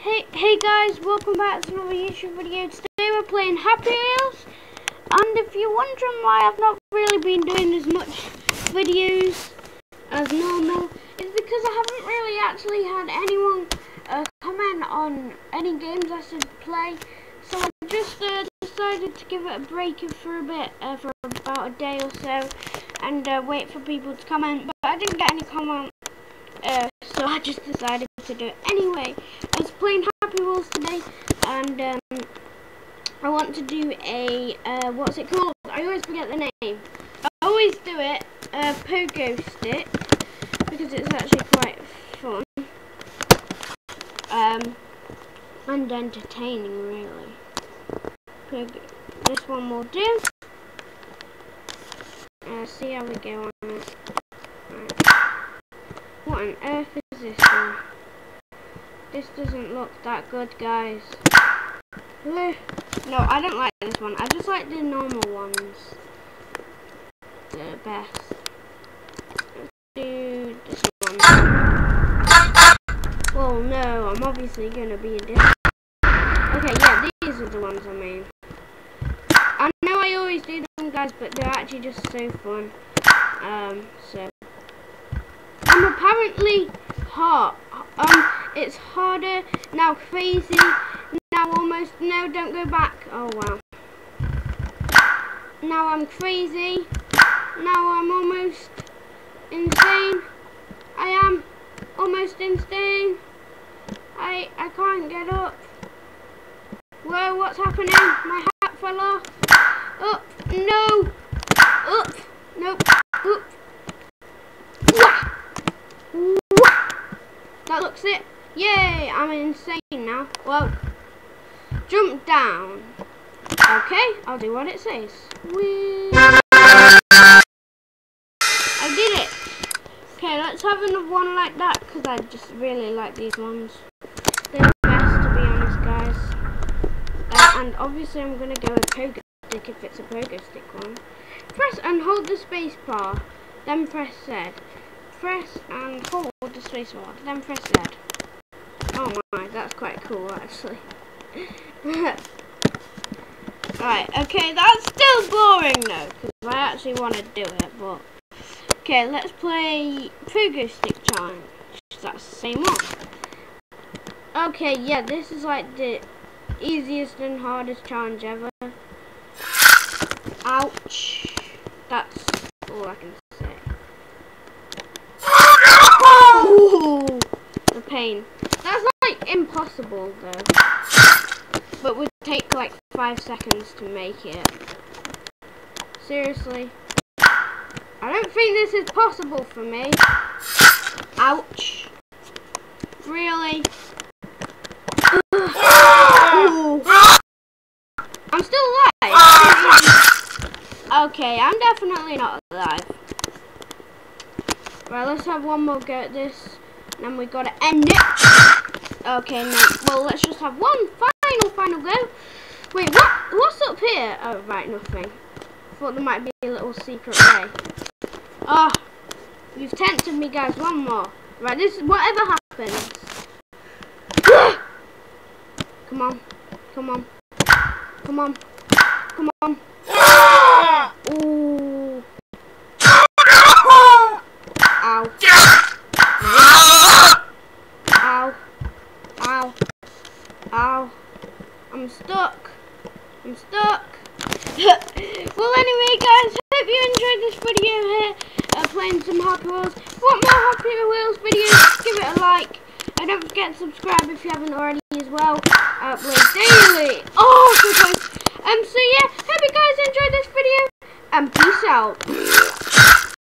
Hey guys, welcome back to another YouTube video. Today we're playing Happy Wheels, and if you're wondering why I've not really been doing as much videos as normal, it's because I haven't really actually had anyone comment on any games I should play. So I just decided to give it a break for a bit, for about a day or so, and wait for people to comment, but I didn't get any comment. So I just decided to do it anyway. I was playing Happy Wheels today, and I want to do a what's it called? I always forget the name. I always do it pogo stick because it's actually quite fun and entertaining, really. Pogo. This one will do. See how we go on it. What on earth is this one? This doesn't look that good, guys. No, I don't like this one. I just like the normal ones. The best. Let's do this one. Well, no, I'm obviously gonna be a different. Okay, yeah, these are the ones I mean. I know I always do them, guys, but they're actually just so fun. So. I'm apparently hard. It's harder now. Crazy now. Almost no. Don't go back. Oh wow. Now I'm crazy. Now I'm almost insane. I am almost insane. I can't get up. Whoa! What's happening? My hat fell off. Up. No. Up. Nope. Up. That looks it. Yay! I'm insane now. Whoa. Jump down. Okay, I'll do what it says. Whee! I did it. Okay, let's have another one like that because I just really like these ones. They're the best, to be honest, guys. And obviously I'm going to go with pogo stick if it's a pogo stick one. Press and hold the space bar, then press Z. Press and hold the space bar, then press Z. Oh my, that's quite cool actually. Right, okay, that's still boring though, because I actually want to do it, but... Okay, let's play Pogo Stick Challenge. That's the same one. Okay, yeah, this is like the easiest and hardest challenge ever. Ouch. That's all I can say. Ooh, the pain. That's like impossible though. But would take like 5 seconds to make it. Seriously. I don't think this is possible for me. Ouch. Really? Ooh. I'm still alive. Okay, I'm definitely not alive. Right, let's have one more go at this. And then we gotta end it. Okay, no. Well, let's just have one final go. Wait, what's up here? Oh, right, nothing. Thought there might be a little secret way. Oh, you've tempted me, guys. One more. Right, this is whatever happens. Come on. Come on. Come on. Come on. Ooh. Ow. Ow. Ow. Ow. I'm stuck. I'm stuck. Well, anyway, guys, hope you enjoyed this video here, playing some Happy Wheels. If you want more Happy Wheels videos, give it a like. And don't forget to subscribe if you haven't already as well. I upload daily. Oh, so close. So yeah, hope you guys enjoyed this video, and peace out.